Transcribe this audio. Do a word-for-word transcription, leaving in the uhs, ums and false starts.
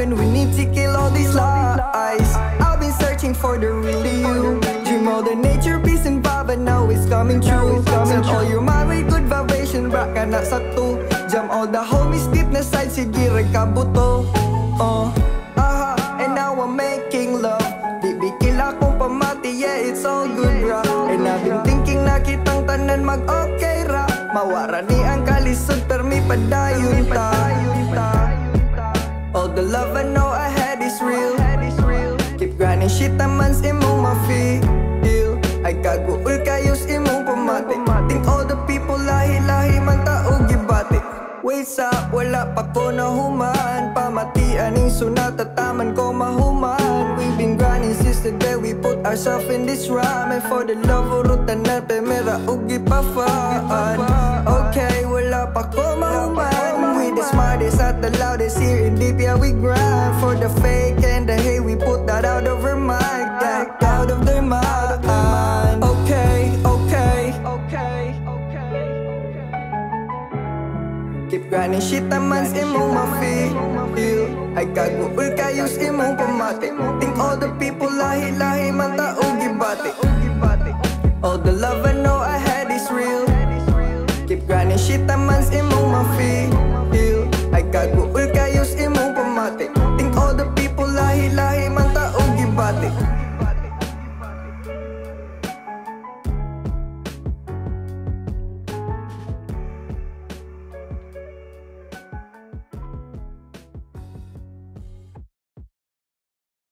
and we need to kill all these lies. I've been searching for the real you. Dream all the nature, peace and vibe, but now it's coming true. Set all your mind with good vibration, bra ka na sa two. Jam all the homies deep na side, sige rekabuto. Uh, aha, and now I'm making love. Di bikil akong pamati, yeah, it's all good, bra. And I've been thinking na kitang tanan mag-okay ra. Mawara ni ang kalisod, pero mi padayon ta. All the love I know I had is real. Keep grinding shit, amans imong ma-feel. Ay kaguul kayos imong pamati. Think all the people lahi-lahi man taog gibati. Wait sa wala pa ko nahuman. Pamatian ning sunat at taman ko mahuman. We've been grinding since the day we put ourselves in this rhyme. And for the love urutan na pemera ug gipafaan. Okay, wala pa ko mahuman. We the smartest at the loudest here in deep, yeah we grind. For the fake and the hate, we put that out of our mind. That out of their mind. Okay, okay, okay. Keep grinding shit, amans imong ma-feel. Ay kaguul kayos imong pamati. Think all the people lahi-lahi man taog gibati.